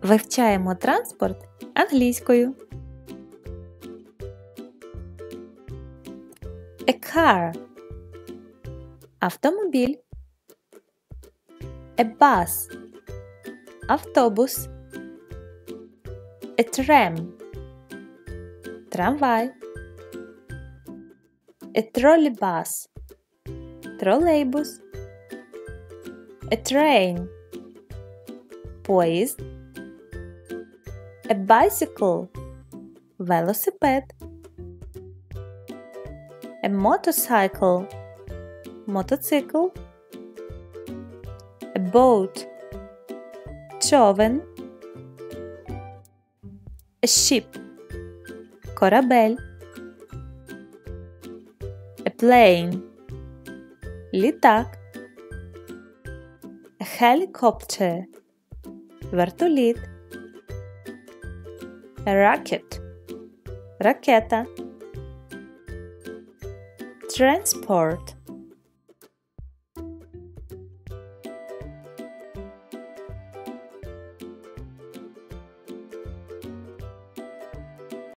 Вивчаємо транспорт англійською. A car – автомобіль. A bus – автобус. A tram – трамвай. A trolleybus – тролейбус. A train – поїзд. A bicycle – велосипед. A motorcycle – мотоцикл. A boat – човен. A ship – корабель. A plane – літак. A helicopter – вертоліт. A rocket – ракета. Transport